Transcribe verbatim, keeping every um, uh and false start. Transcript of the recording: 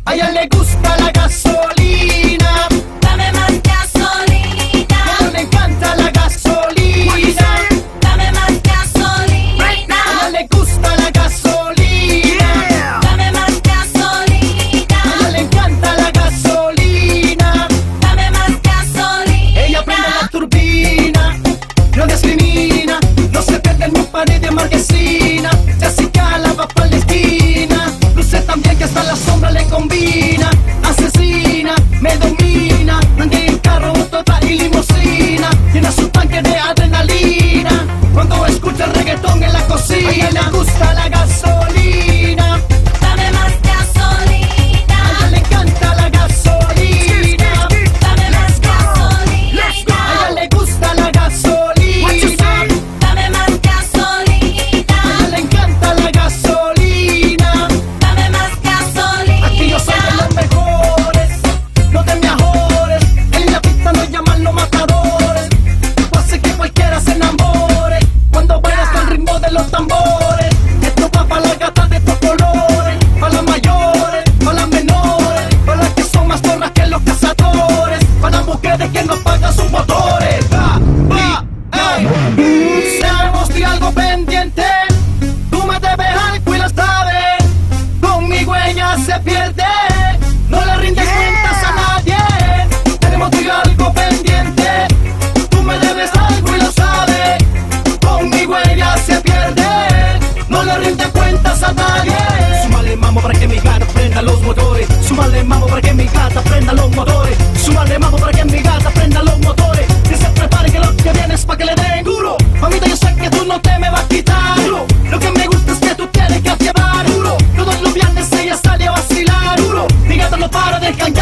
A ella le gusta la gasolina. Dame más gasolina. A ella le encanta la gasolina. Dame más gasolina. A ella le gusta la gasolina. Dame más gasolina. A ella le encanta la gasolina. Dame más gasolina. Ella prende la turbina, no discrimina, no se pierde en mi pared de marquesina. Jessica la va pa' la esquina, luce tan bien que hasta la sombra le combina. Asesina, me domina, anda en carro, tota y limusina. Tiene su tanque de adrenalina, cuando escucha el reggaetón en la cocina. A ella le gusta la gasolina. Dame más gasolina. A ella le encanta la gasolina. Dame más gasolina. A ella le gusta la gasolina. Dame más A gasolina. ella le encanta la gasolina. Dame más gasolina. Aquí yo soy de los mejores, no te me ajores. En la pista nos llaman los matadores. Tú haces que cualquiera se enamore cuando bailas al ritmo de los tambores. Esto va pa' las gatas de estos colores, pa' las mayores, pa' las menores, pa' las que son más torras que los cazadores, pa' las mujeres que no pagan sus motores. Va, va, ey. Sabemos de algo pendiente, tú me debes algo y lo sabes. Conmigo ella se pierde, no le rindes cuentas a nadie. Tenemos tú y yo algo pendiente, tú me debes algo y lo sabes. Conmigo ella se pierde, no le rinde cuentas a nadie. Súmale mambo para que mi gata prenda los motores. Súmale mambo para que mi gata prenda los motores. Súmale mambo para que mi gata prenda los motores. Que se prepare que lo que viene es pa' que le den duro. Mamita, yo sé que tú no te me vas a quitar duro. Lo que me gusta es que tú tienes que llevar duro. Todos los viernes ella sale a vacilar duro. Mi gata no para de cantar.